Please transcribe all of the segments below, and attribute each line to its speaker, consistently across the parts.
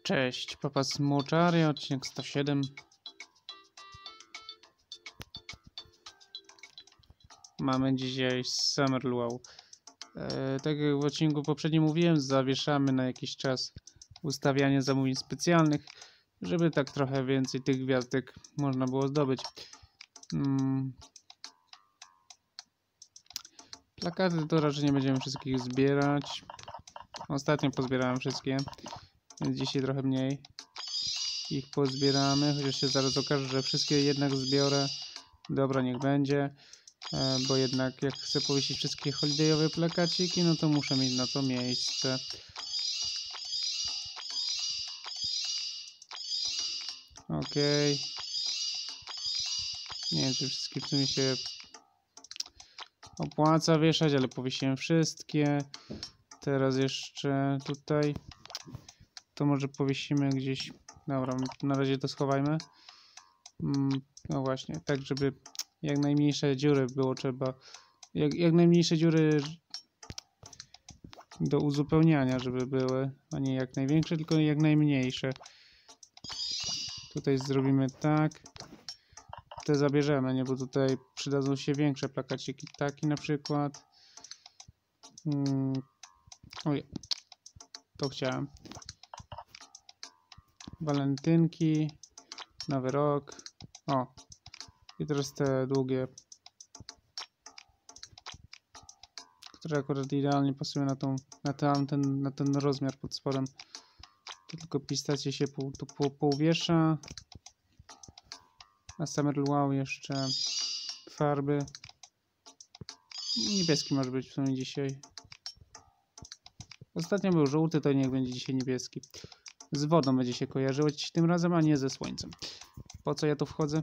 Speaker 1: Cześć, Papa Smoczary, odcinek 107. Mamy dzisiaj Summer Luau. Tak jak w odcinku poprzednim mówiłem, zawieszamy na jakiś czas ustawianie zamówień specjalnych, żeby tak trochę więcej tych gwiazdek można było zdobyć. Plakaty to raczej nie będziemy wszystkich zbierać. Ostatnio pozbierałem wszystkie, więc dzisiaj trochę mniej ich pozbieramy, chociaż się zaraz okaże, że wszystkie jednak zbiorę. Dobra, niech będzie, bo jednak jak chcę powiesić wszystkie holidayowe plakaciki, no to muszę mieć na to miejsce. Okej. Nie wiem, czy wszystkie w sumie się opłaca wieszać, ale powiesiłem wszystkie. Teraz jeszcze tutaj to może powiesimy gdzieś. Dobra, na razie to schowajmy. No właśnie, tak żeby jak najmniejsze dziury było trzeba. Jak najmniejsze dziury do uzupełniania, żeby były, a nie jak największe, tylko jak najmniejsze. Tutaj zrobimy tak. Te zabierzemy, nie, bo tutaj przydadzą się większe plakaciki. Taki na przykład. Oj, to chciałem. Walentynki, Nowy Rok. O, i teraz te długie, które akurat idealnie pasują na ten rozmiar pod spodem. To tylko pistacje się pouwiesza. Na Summer Luau jeszcze farby. Niebieski może być w sumie dzisiaj. Ostatnio był żółty, to niech będzie dzisiaj niebieski. Z wodą będzie się kojarzyło tym razem, a nie ze słońcem. Po co ja tu wchodzę?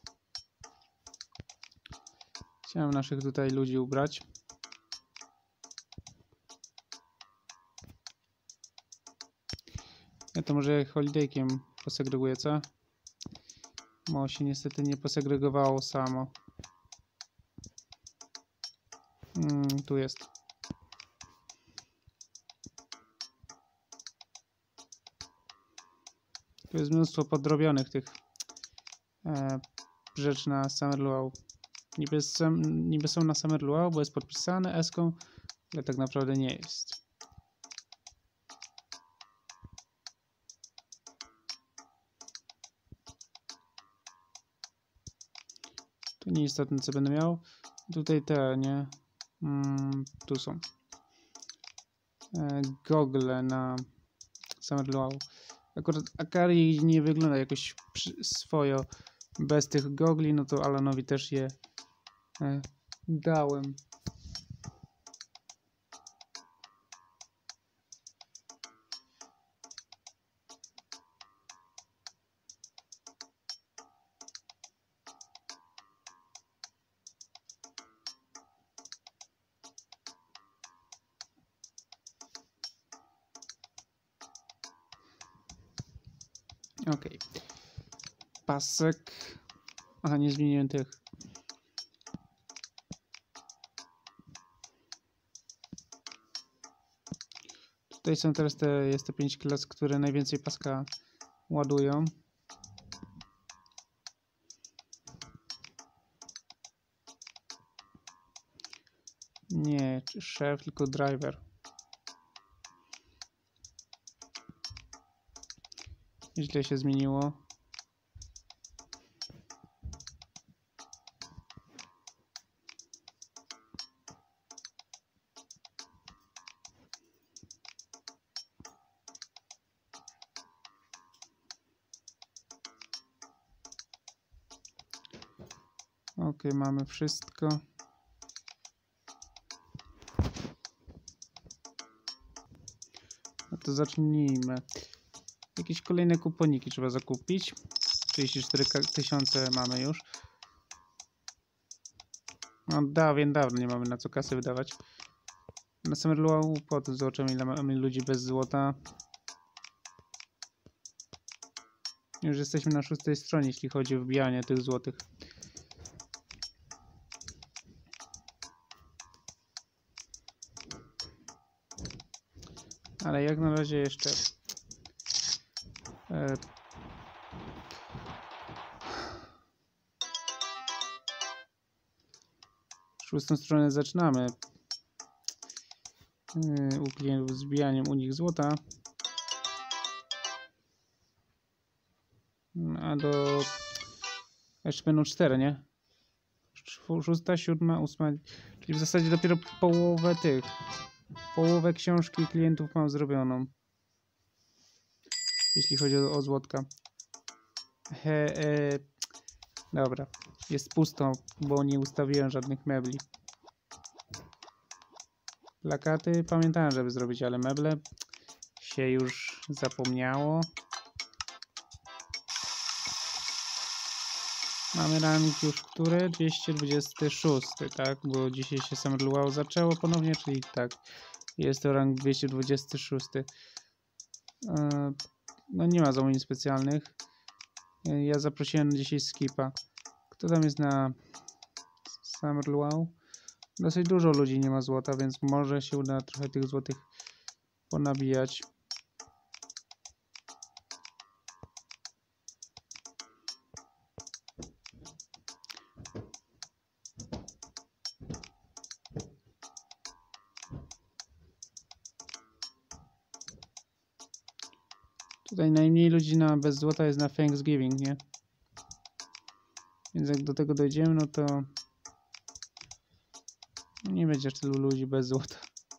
Speaker 1: Chciałem naszych tutaj ludzi ubrać. Ja to może holidaykiem posegreguję, co? Bo się niestety nie posegregowało samo. Tu jest. Tu jest mnóstwo podrobionych tych rzeczy na Summer Luau. Niby są na Summer Luau, bo jest podpisane S-ką, ale tak naprawdę nie jest. Tu nieistotne, co będę miał. Tutaj te, nie? Tu są. Gogle na Summer Luau. Akurat Akari nie wygląda jakoś swojo bez tych gogli, no to Alanowi też je dałem. Okej. Pasek. Aha, nie zmieniłem tych. Tutaj są teraz jest te 5 klas, które najwięcej paska ładują. Nie, szef, tylko driver. Źle się zmieniło. Ok, mamy wszystko. No to zacznijmy. Jakieś kolejne kuponiki trzeba zakupić. 34 000 mamy już. No dawno nie mamy na co kasy wydawać. Na Summer Luau potem zobaczymy, ile mamy ludzi bez złota. Już jesteśmy na 6. stronie, jeśli chodzi o wbijanie tych złotych. Ale jak na razie jeszcze Szóstą stronę zaczynamy. U klientów zbijaniem u nich złota. A do... Jeszcze będą 4, nie? 6, 7, 8. Czyli w zasadzie dopiero połowę tych. Połowę książki klientów mam zrobioną. Jeśli chodzi o złotka. Dobra. Jest pusto, bo nie ustawiłem żadnych mebli. Plakaty pamiętałem, żeby zrobić, ale meble się już zapomniało. Mamy rank już który? 226, tak? Bo dzisiaj się Summer Luau zaczęło ponownie, czyli tak. Jest to rank 226. No nie ma zamówień specjalnych. Ja zaprosiłem dzisiaj Skipa. Kto tam jest na Summer Luau? Dosyć dużo ludzi nie ma złota, więc może się uda trochę tych złotych ponabijać. Tutaj najmniej ludzi bez złota jest na Thanksgiving, nie? Więc jak do tego dojdziemy, no to nie będzie tylu ludzi bez złota.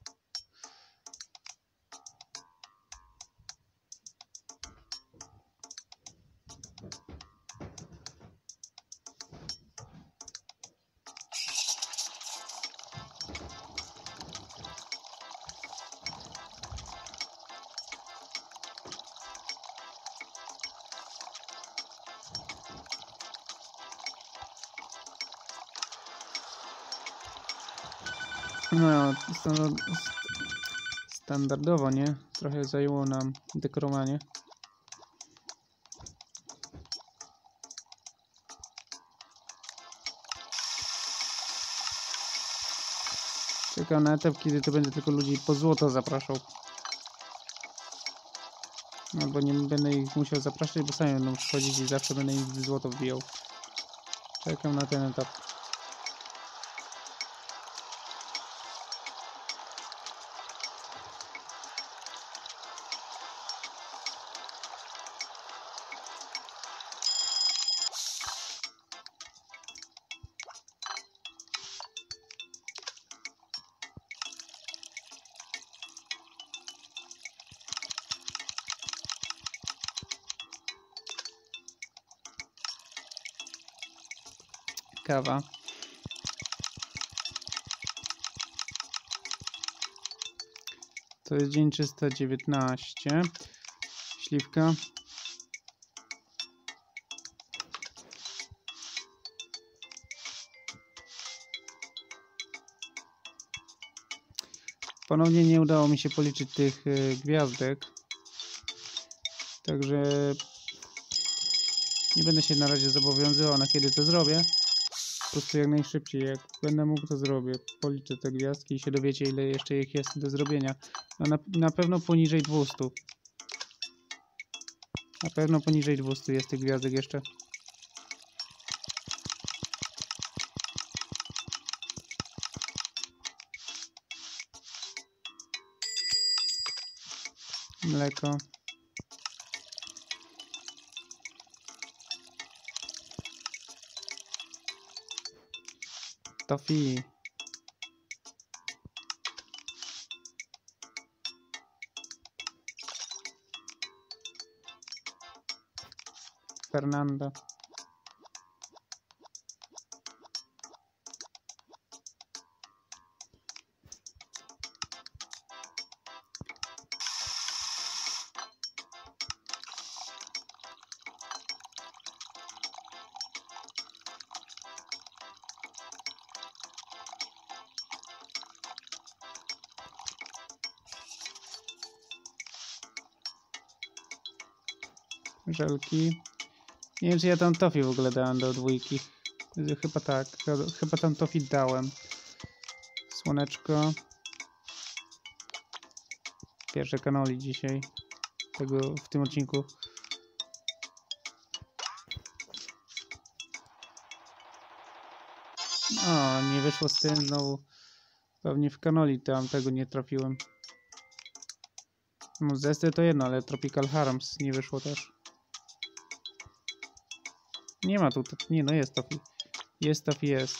Speaker 1: No, standardowo, nie? Trochę zajęło nam dekorowanie. Czekam na etap, kiedy to będzie tylko ludzi po złoto zapraszał. No bo nie będę ich musiał zapraszać, bo sami będą przychodzić i zawsze będę im złoto wbijał. Czekam na ten etap. Kawa. To jest dzień 319. Śliwka. Ponownie nie udało mi się policzyć tych gwiazdek. Także nie będę się na razie zobowiązywał, na kiedy to zrobię. Po prostu jak najszybciej, jak będę mógł, to zrobię. Policzę te gwiazdki i się dowiecie, ile jeszcze ich jest do zrobienia. No na pewno poniżej 200. Na pewno poniżej 200 jest tych gwiazdek jeszcze. Mleko. Toffee. Fernando. Żelki. Nie wiem, czy ja tam toffee w ogóle dałem do 2. Chyba tak. Chyba tam toffee dałem. Słoneczko. Pierwsze kanoli dzisiaj. W tym odcinku. O, nie wyszło z tym znowu. Pewnie w kanoli tam tego nie trafiłem. No zesty to jedno, ale Tropical Harms nie wyszło też. Nie ma tu, nie no jest Tofi. Jest Tofi, jest.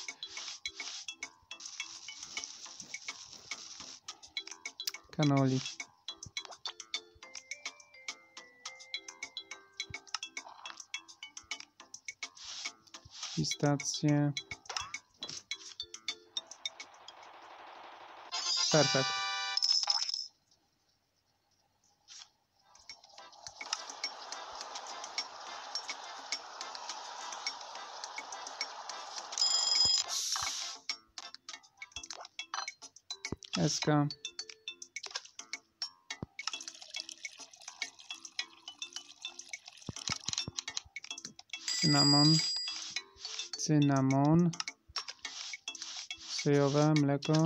Speaker 1: Kanoli. Pistacje. Perfekt. SK. Cynamon. Cynamon. Sojowe mleko.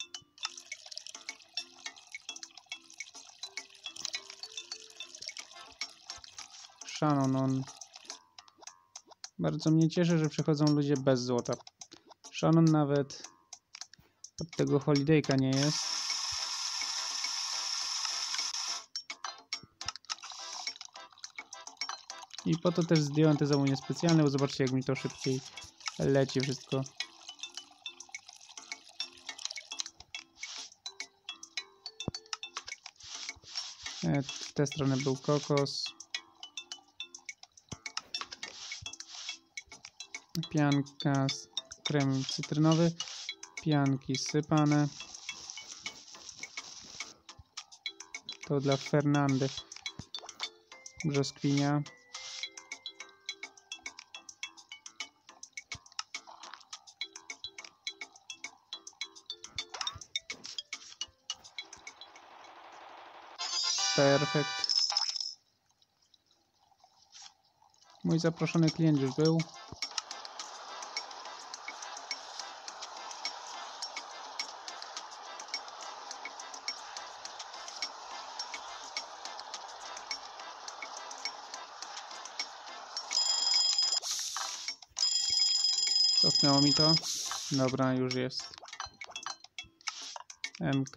Speaker 1: Shannon. Bardzo mnie cieszy, że przychodzą ludzie bez złota. Shannon nawet od tego holidayka nie jest. I po to też zdjąłem te zamówienia specjalne, bo zobaczcie jak mi to szybciej leci wszystko. W tę stronę był kokos. Pianka, krem cytrynowy. Pianki sypane. To dla Fernandy. Brzoskwinia. Perfekt. Mój zaproszony klient już był. Cofnęło mi to. Dobra, już jest. MK.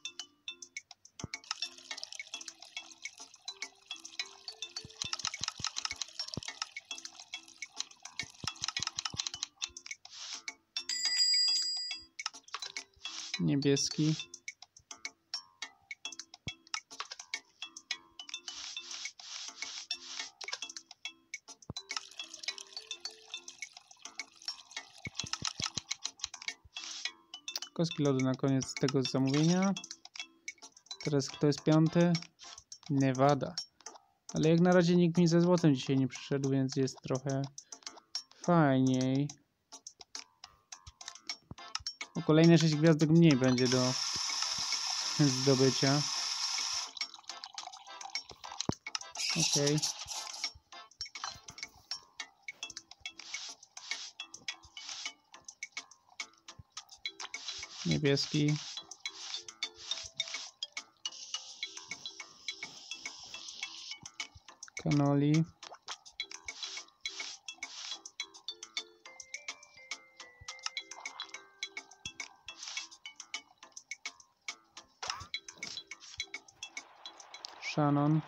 Speaker 1: Niebieski. Kostki lodu na koniec tego zamówienia. Teraz kto jest piąty? Nevada. Ale jak na razie nikt mi ze złotem dzisiaj nie przyszedł, więc jest trochę fajniej. O kolejne 6 gwiazdek mniej będzie do zdobycia. Ok. Niebieski. Kanoli. Shannon.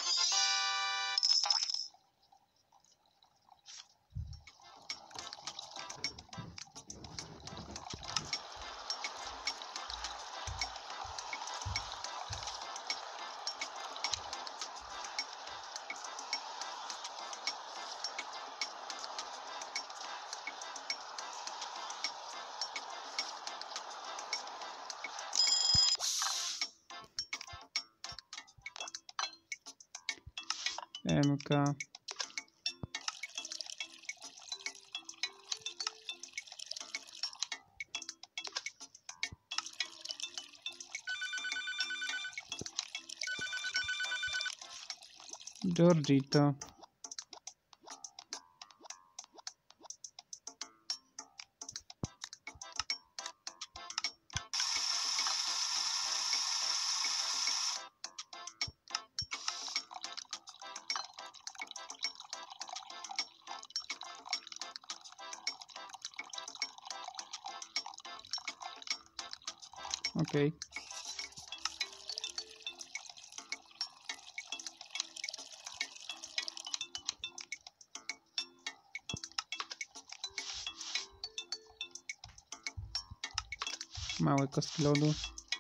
Speaker 1: MK. Georgito. Okej. Małe kostki lodu.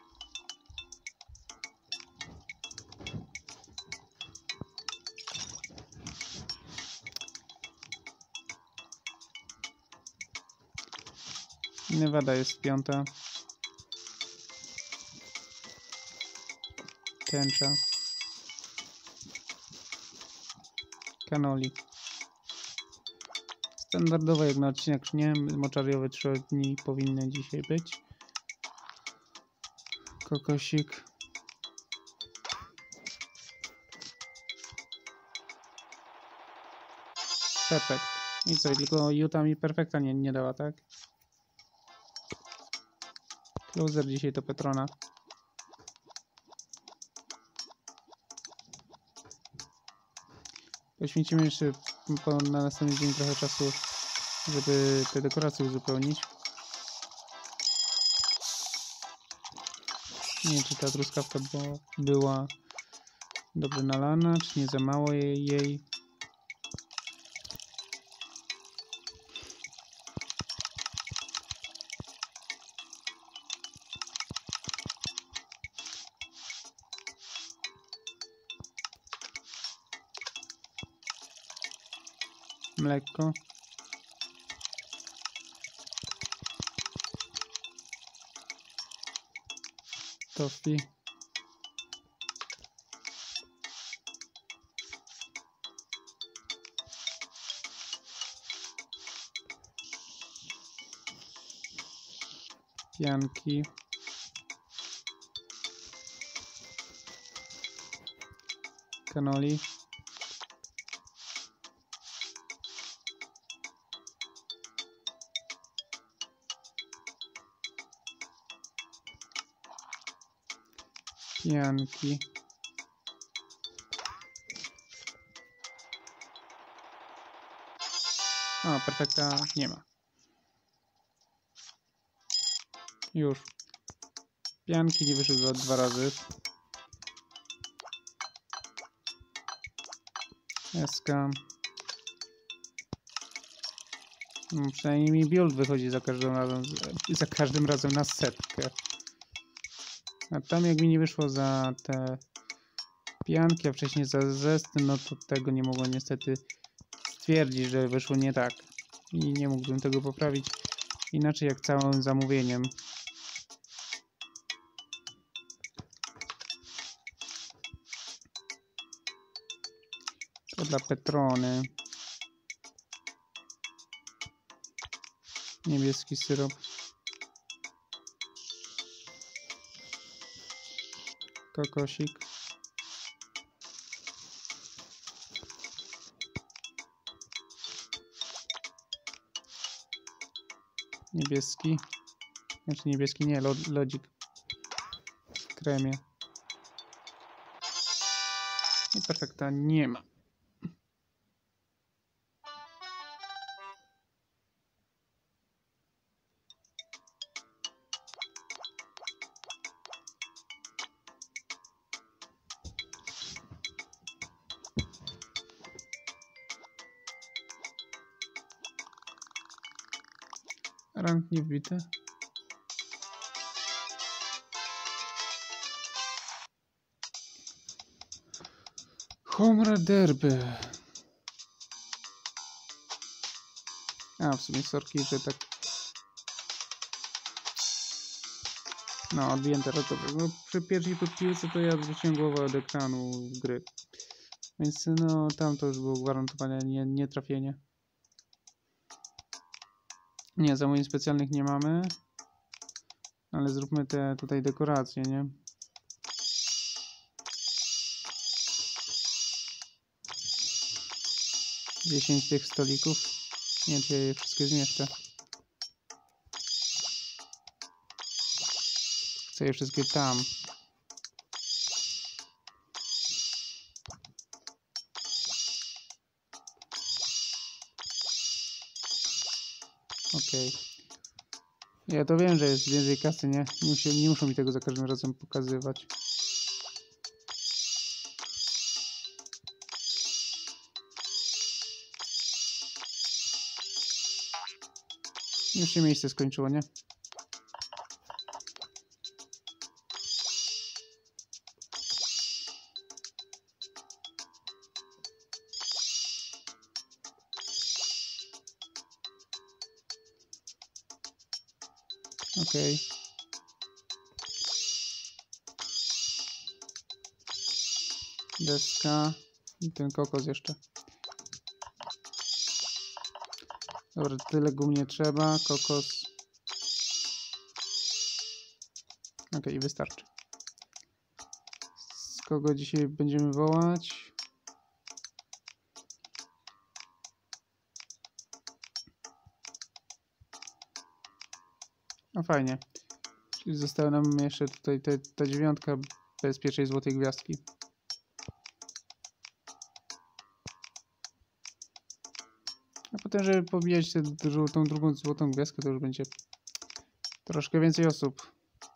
Speaker 1: Nevada jest 5. Tęcza. Kanoli. Standardowo jak na odcinek, nie? Moczariowe 3 dni powinny dzisiaj być. Kokosik. Perfekt. I co? Tylko Utah mi perfekta nie dała, tak? Closer dzisiaj to Petrona. Poświęcimy jeszcze na następny dzień trochę czasu, żeby te dekoracje uzupełnić. Nie wiem, czy ta truskawka była dobrze nalana, czy nie za mało jej. Mleko. Toffee. Pianki. Kanoli. Pianki. O, perfekta nie ma. Już. Pianki nie wyszły 2 razy. SK. No, przynajmniej mi build wychodzi za każdym razem na 100. A tam jak mi nie wyszło za te pianki, a wcześniej za zesty, no to tego nie mogłem niestety stwierdzić, że wyszło nie tak. I nie mógłbym tego poprawić inaczej jak całym zamówieniem. To dla Petrony. Niebieski syrop. Kokosik. Niebieski. Znaczy niebieski nie, lodzik w kremie. I perfekta nie ma. Rank nie wbity. Home Derby. A, w sumie sorki, że tak. No, odbiłem teraz to. No, przy pierwszej podpiłce to ja odwróciłem głowę od ekranu gry. Więc no, tam to już było gwarantowane nie trafienie. Nie, zamówień specjalnych nie mamy. Ale zróbmy te tutaj dekoracje, nie? Dziesięć tych stolików. Nie wiem, czy ja je wszystkie zmieszczę. Chcę je wszystkie tam. Ok. Ja to wiem, że jest więcej kasy, nie? Nie muszą mi tego za każdym razem pokazywać. Już się miejsce skończyło, nie? Okej. Deska. I ten kokos jeszcze. Dobra, tyle gum nie trzeba. Kokos. Okej, wystarczy. Z kogo dzisiaj będziemy wołać? No fajnie. Czyli została nam jeszcze tutaj ta 9 bezpiecznej złotej gwiazdki. A potem, żeby pobijać tą drugą złotą gwiazdkę, to już będzie troszkę więcej osób.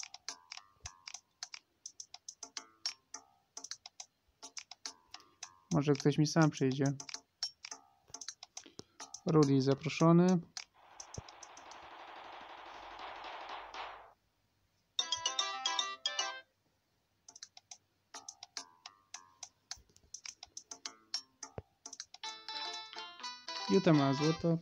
Speaker 1: Może ktoś mi sam przyjdzie. Rudy zaproszony. Juta ma złoto.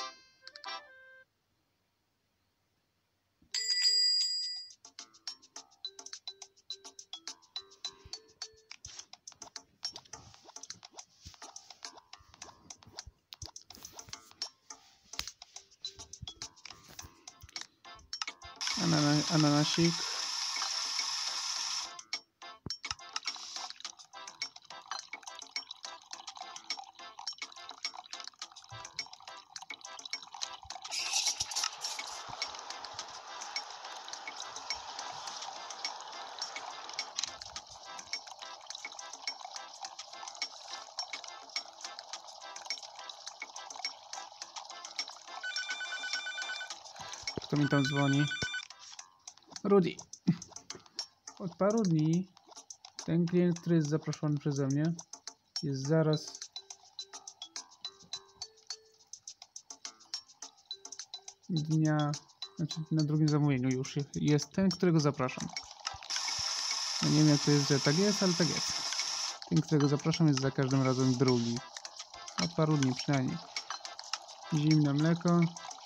Speaker 1: Ananasik. Kto mi tam dzwoni? Rudy. Od paru dni ten klient, który jest zaproszony przeze mnie, jest zaraz dnia, znaczy na drugim zamówieniu już jest ten, którego zapraszam. No nie wiem, jak to jest, że tak jest, ale tak jest. Ten, którego zapraszam, jest za każdym razem drugi. Od paru dni przynajmniej. Zimne mleko.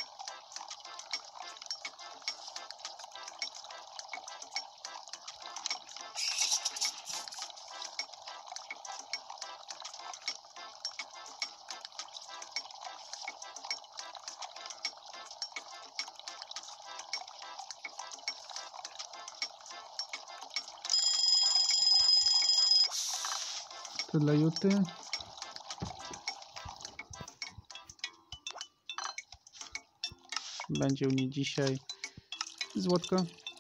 Speaker 1: To dla Juty. Będzie u niej dzisiaj złotko.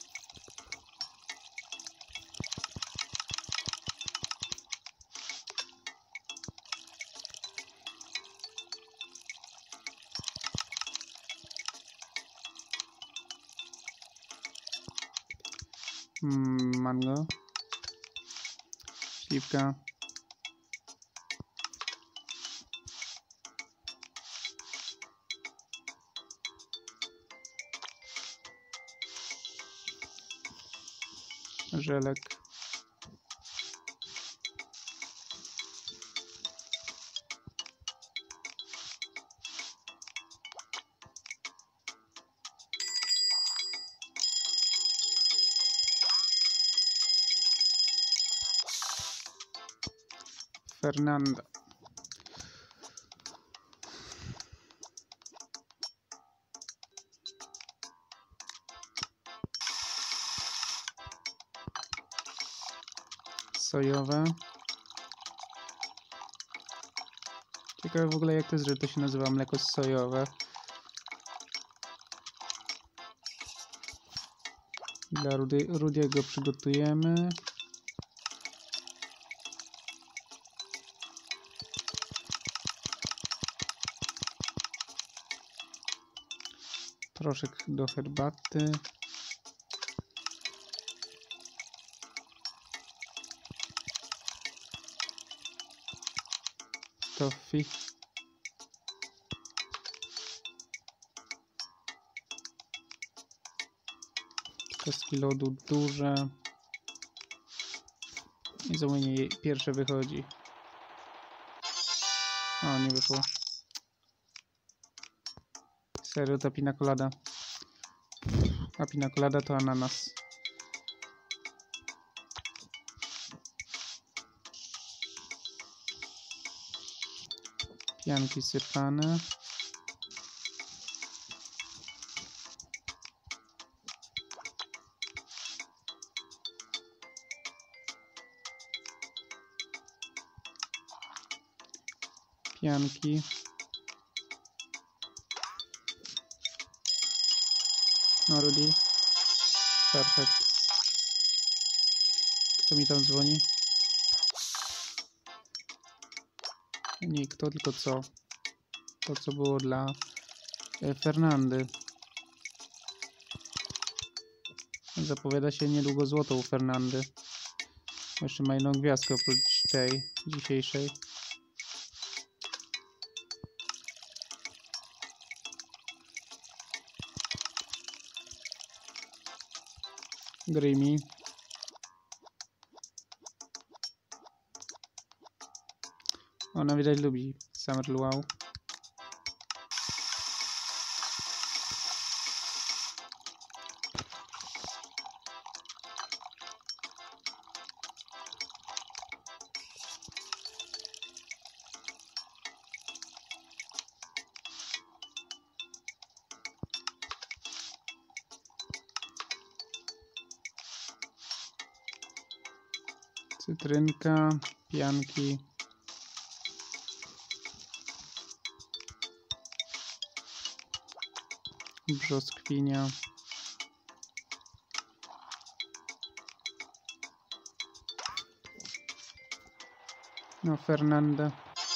Speaker 1: Mango. Śliwka. Żelek. Fernanda. Sojowe. Ciekawe w ogóle, jak to jest, że to się nazywa mleko sojowe. Dla Rudiego przygotujemy. Proszek do herbaty. Toffee. Kostki lodu duże. I zamówienie pierwsze wychodzi. O, nie wyszło. Serio, ta pina colada. A pina colada to ananas. Pianki sypane. Pianki. No Rudy. Perfekt. Kto mi tam dzwoni? Nie kto, tylko co? To co było dla Fernandy. Zapowiada się niedługo złoto u Fernandy. Jeszcze ma jedną gwiazdkę oprócz tej dzisiejszej. Dreamy. Ona widać lubi Summer Luau. Cytrynka, pianki. Brzoskwinia. No, Fernanda.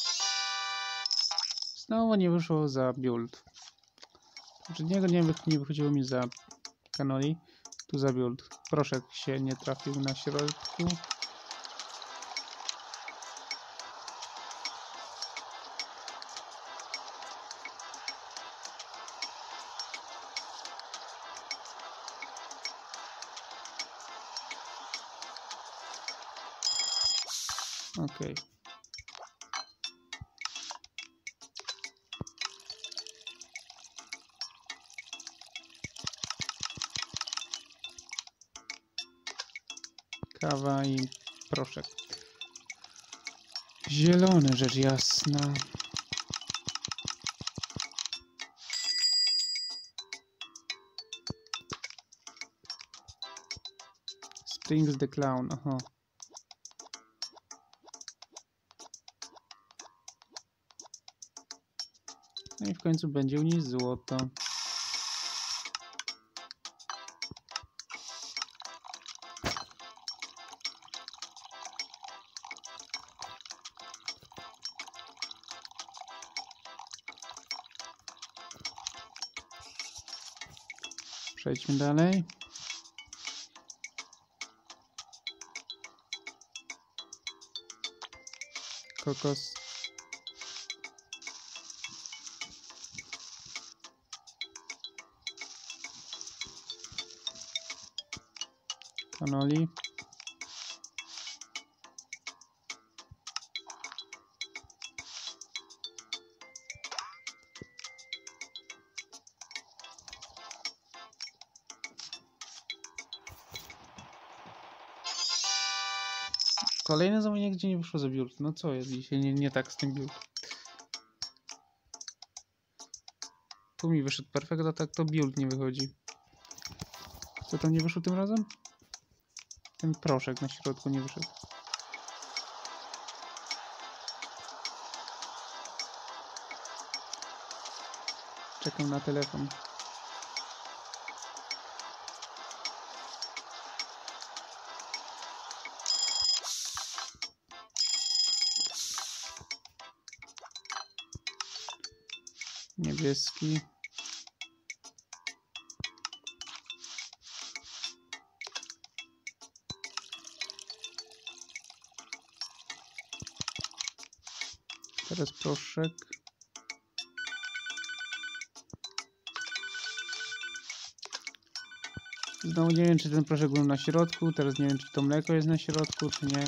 Speaker 1: Znowu nie wyszło za build. Poprzedniego nie wychodziło mi za cannoli. Tu za build. Proszek się nie trafił na środku. Okej. Kawa i proszek. Zielony, rzecz jasna. Springs the Clown, aha. No i w końcu będzie u niej złoto. Przejdźmy dalej. Kokos. Cannoli. Kolejne zamówienie, gdzie nie wyszło za build. No co jest dzisiaj nie tak z tym build. Tu mi wyszedł perfekt, a tak to build nie wychodzi. Co tam nie wyszło tym razem? Ten proszek na środku nie wyszedł. Czekam na telefon. Niebieski. Teraz proszek. Znowu nie wiem, czy ten proszek był na środku. Teraz nie wiem, czy to mleko jest na środku, czy nie.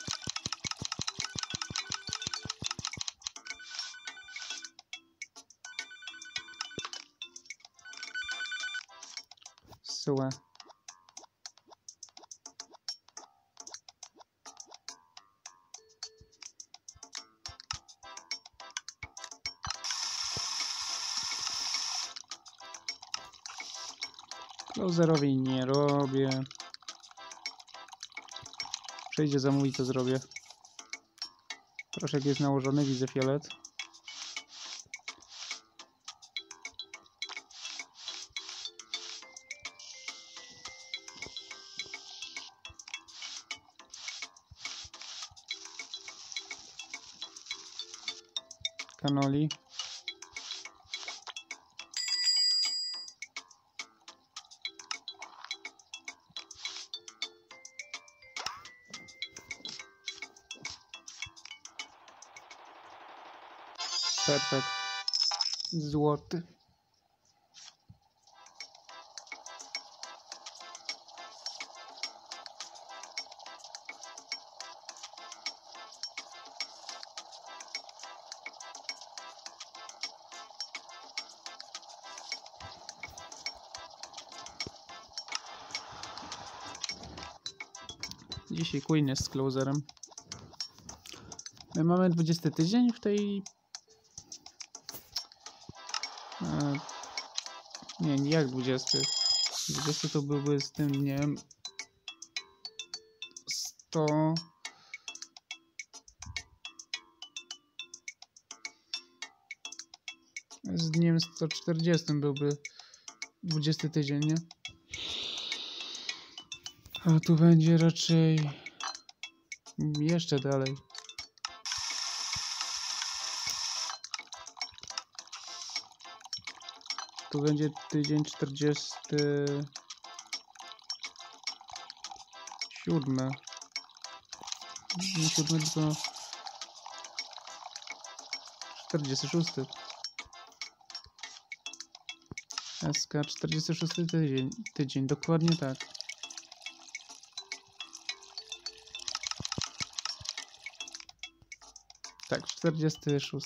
Speaker 1: Złe. Closerowi nie robię. Przejdzie zamówić, to zrobię. Proszek jest nałożony, widzę fiolet. Cannoli. Perfekt. Złoty. Dzisiaj Queen jest z closerem. My mamy 20 tydzień w tej... Nie, jak 20? 20 to byłby z tym, nie wiem... 100... Z dniem 140 byłby 20 tydzień, nie? A tu będzie raczej... jeszcze dalej. Tu będzie tydzień 47. Nie 7, tylko 46. SK 46 tydzień, dokładnie tak. Tak, 46.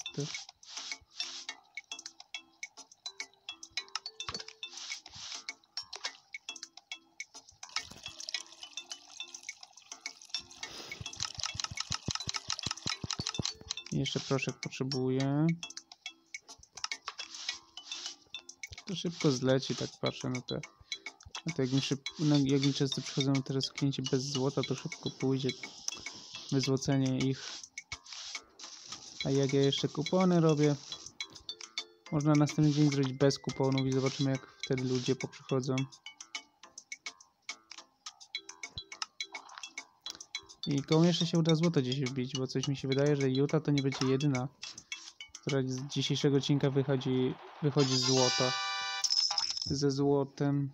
Speaker 1: Jeszcze proszek potrzebuję. To szybko zleci, tak patrzę na te. Jak mi często przychodzą teraz klienci bez złota, to szybko pójdzie wyzłocenie ich. A jak ja jeszcze kupony robię, można następny dzień zrobić bez kuponów i zobaczymy, jak wtedy ludzie poprzychodzą. I komu jeszcze się uda złoto dzisiaj wbić, bo coś mi się wydaje, że Utah to nie będzie jedyna, która z dzisiejszego odcinka wychodzi z złota. Ze złotem.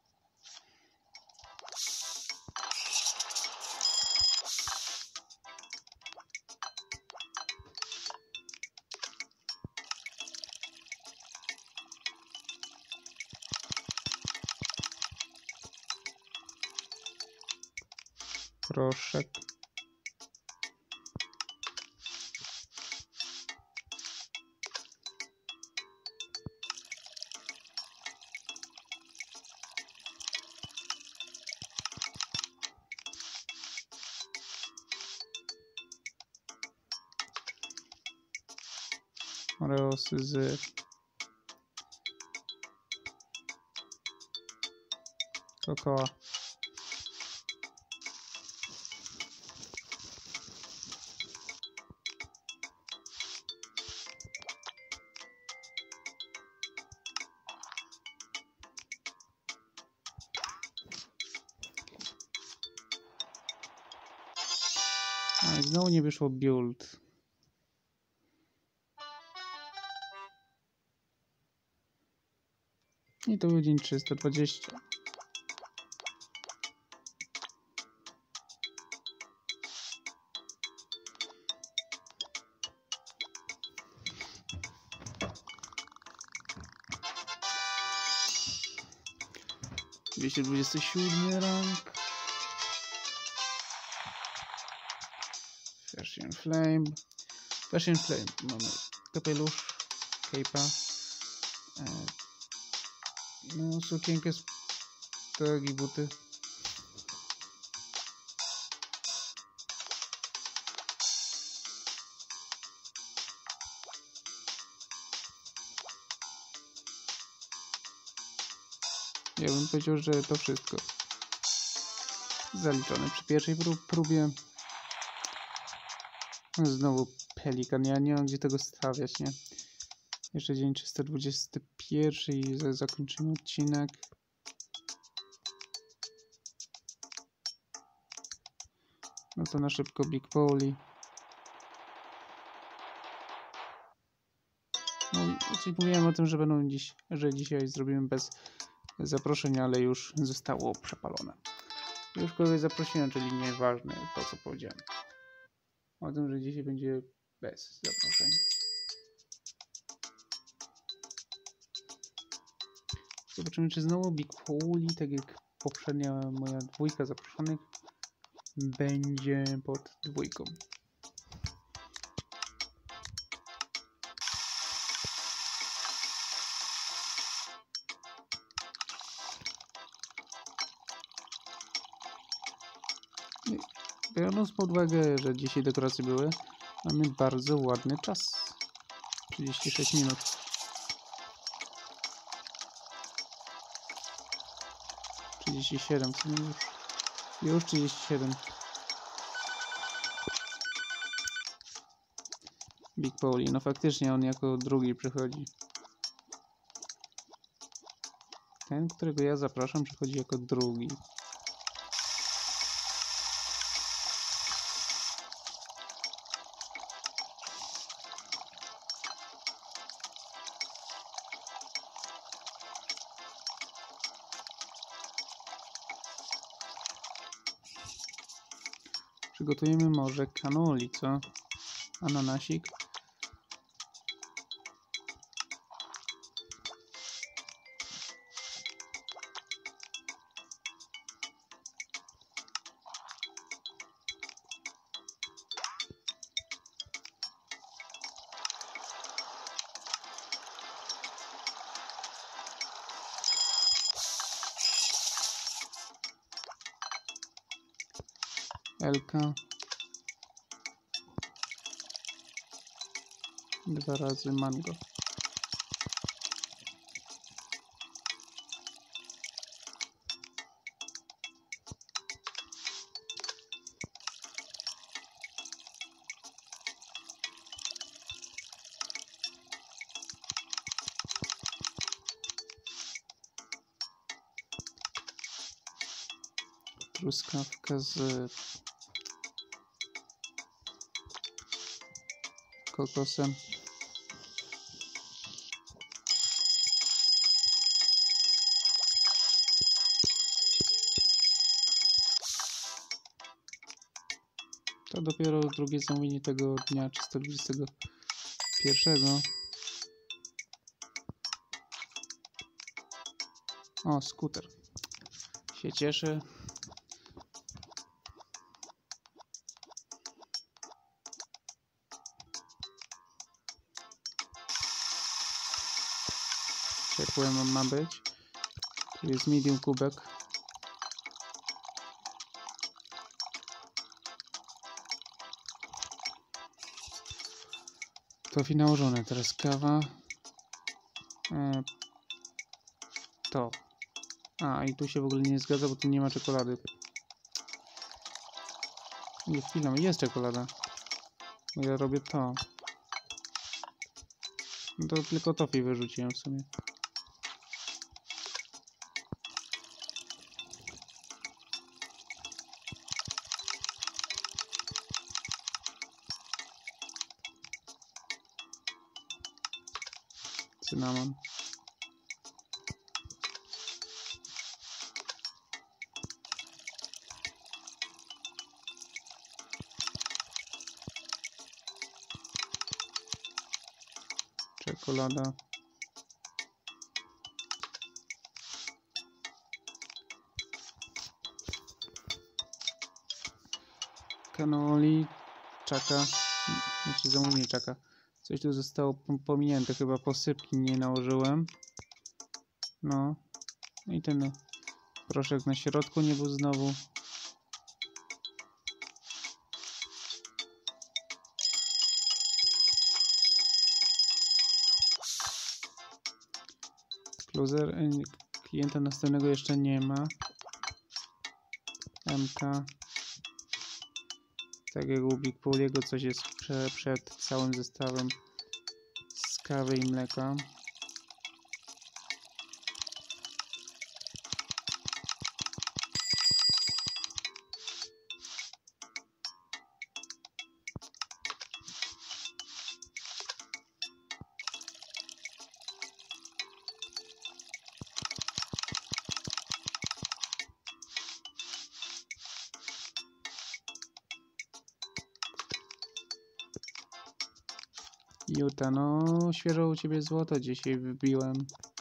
Speaker 1: Proszek. Oreosy z kokoa. A i znowu nie wyszło build. I to był dzień 320. 227 rank. Fashion Flame. Fashion Flame. Mamy kapelusz, cape'a. No, sukienkę, tak i buty. Ja bym powiedział, że to wszystko zaliczone przy pierwszej próbie. Znowu pelikan, ja nie mam gdzie tego stawiać, nie? Jeszcze dzień 321 i zakończymy odcinek. No to na szybko Big Poli. No, mówiłem o tym, że że dzisiaj zrobimy bez zaproszenia, ale już zostało przepalone. Już kogoś zaprosiłem, czyli nieważne to, co powiedziałem. O tym, że dzisiaj będzie bez zaproszeń. Zobaczymy, czy znowu Big Poli, tak jak poprzednia moja dwójka zaproszonych, będzie pod dwójką. Biorąc pod uwagę, że dzisiaj dekoracje były, mamy bardzo ładny czas. 36 minut. w sumie już 37. Big Poli, no faktycznie on jako drugi przychodzi. Ten, którego ja zapraszam, przychodzi jako drugi. Przygotujemy może cannoli, co? Ananasik. Elka. 2 razy mango. Truskawka z kokosem. To dopiero drugie zamówienie tego dnia 321. O, skuter. Się cieszę. Ciepłe ma być. Tu jest medium kubek. To nałożone. Teraz kawa. To. A, i tu się w ogóle nie zgadza, bo tu nie ma czekolady. Nie, chwilę, jest czekolada. Bo ja robię to. No to tylko tofi wyrzuciłem w sumie. Cynamon. Czekolada. Kanoli, czaka, znaczy zamówienie czaka. Coś tu zostało pominięte, chyba posypki nie nałożyłem. No i ten proszek na środku nie był znowu. Closer, klienta następnego jeszcze nie ma. MK. Tak jak u Big Pauliego coś jest przed całym zestawem z kawy i mleka. Juta, no świeżo u ciebie złoto dzisiaj wybiłem.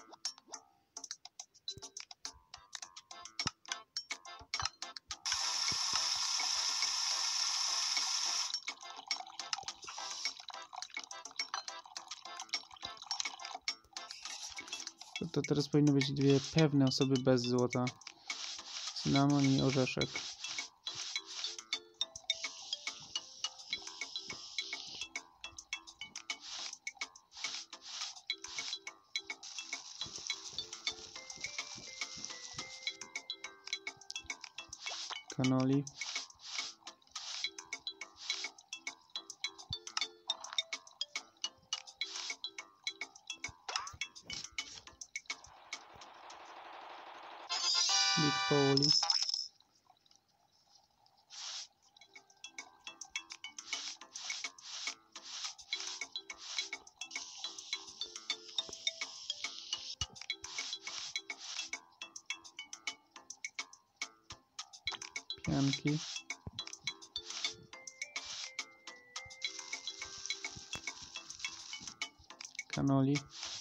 Speaker 1: To teraz powinny być dwie pewne osoby bez złota. Cynamon i orzeszek. Kanoli. Big Pauli. Pianki. Kanoli.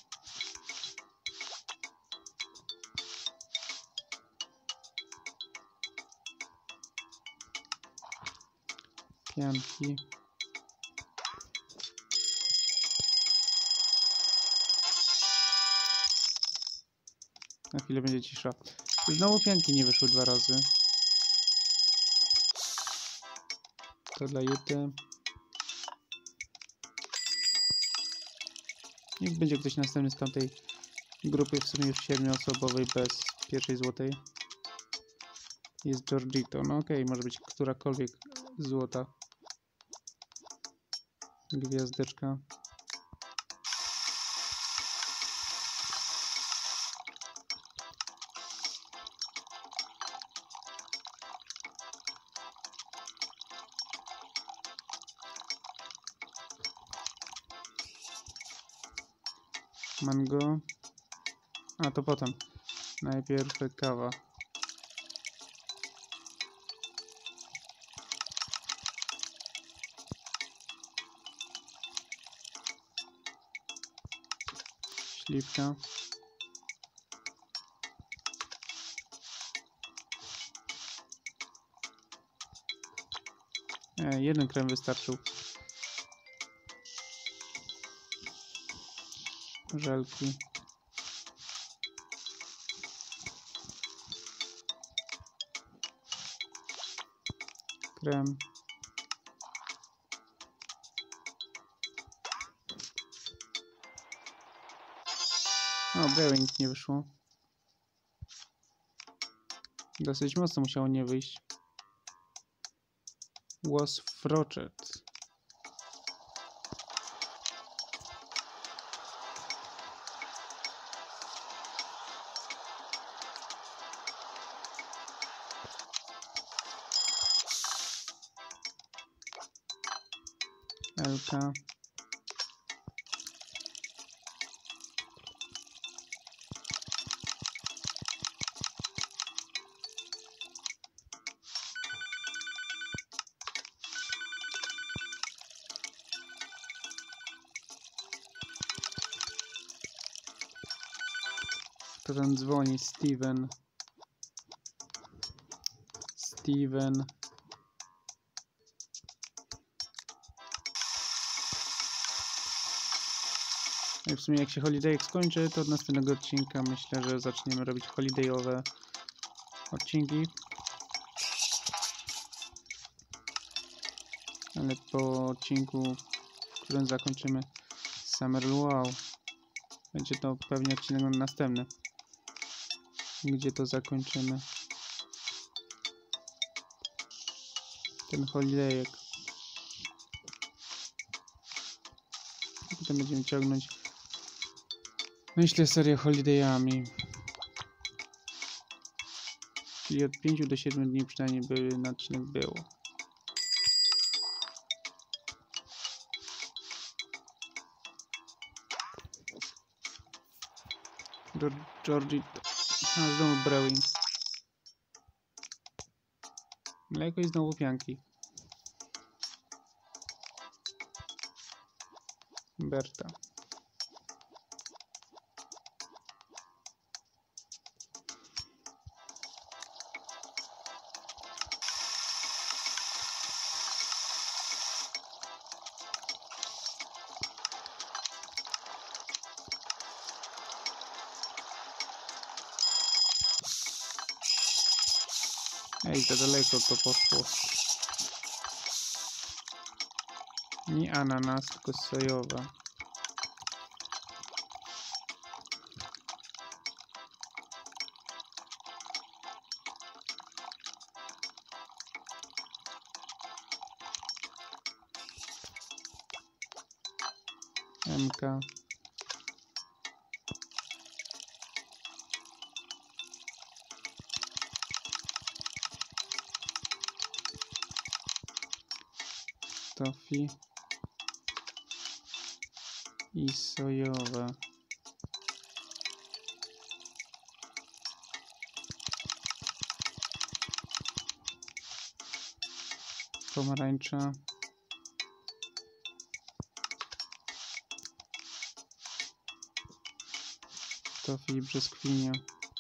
Speaker 1: Pianki. Na chwilę będzie cisza. Znowu pianki nie wyszły 2 razy. To dla Juty. Niech będzie ktoś następny z tamtej grupy, w sumie już 7-osobowej bez pierwszej złotej. Jest Giorgito. No okej, może być którakolwiek złota. Gwiazdeczka. Mango. A to potem. Najpierw kawa. Śliwka. Jeden krem wystarczył. Żelki. Krem. O, brewing nie wyszło. Dosyć mocno musiało nie wyjść. Was Frochet. Elka. Kto tam dzwoni? Steven. Steven. No i w sumie jak się Holiday skończy, to od następnego odcinka myślę, że zaczniemy robić holidayowe odcinki. Ale po odcinku, w którym zakończymy Summer Luau, będzie to pewnie odcinek następny, gdzie to zakończymy ten holidayek. I potem będziemy ciągnąć, myślę, serię holidayami. Czyli od 5 do 7 dni przynajmniej by na odcinek było. Georgie, a znowu Brewing. Mleko i znowu pianki. Berta. Ej, to daleko to poszło. Nie ananas, tylko sojowa. MK. Tofi i sojowe. Pomarańcza. Tofi i brzoskwinia.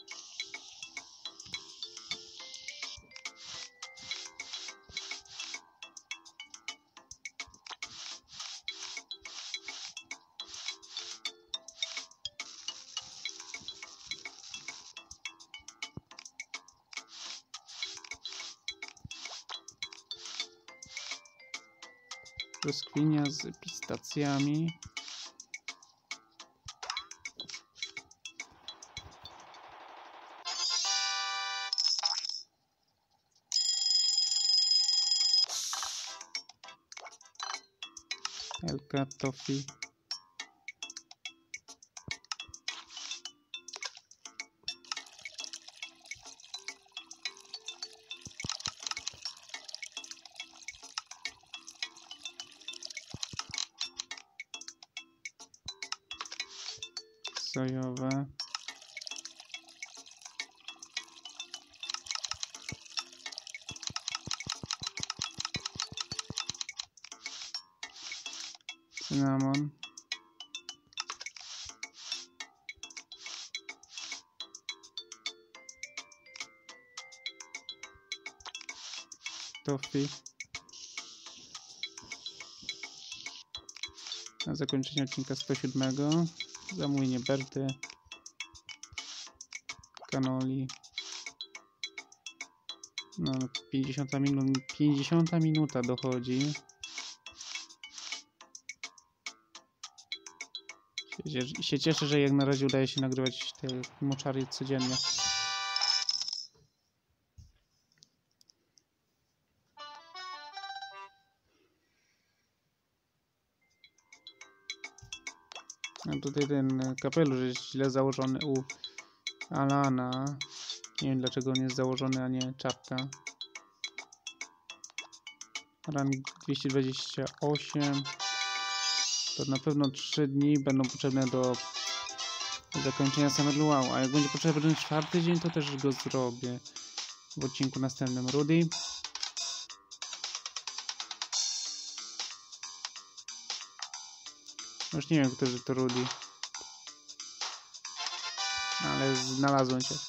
Speaker 1: Brzoskwinia z pistacjami. Elka, tofi. Sojowe. Cynamon. Tofi. Na zakończenie odcinka 107 zamówienie Berty. Cannoli. No, 50 minuta dochodzi. Się cieszę, że jak na razie udaje się nagrywać te moczary codziennie. No tutaj ten kapelusz jest źle założony u Alana. Nie wiem dlaczego on jest założony, a nie czapka. Rank 228. To na pewno 3 dni będą potrzebne do zakończenia Summer Luau. A jak będzie potrzebny 4. dzień, to też go zrobię w odcinku następnym. Rudy. Już nie wiem, kto to Rudy. Ale znalazłem cię.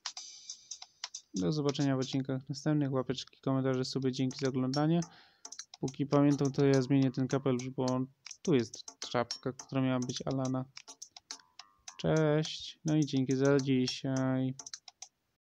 Speaker 1: Do zobaczenia w odcinkach następnych. Łapeczki, komentarze, suby. Dzięki za oglądanie. Póki pamiętam, to ja zmienię ten kapelusz, bo tu jest czapka, która miała być Alana. Cześć, no i dzięki za dzisiaj.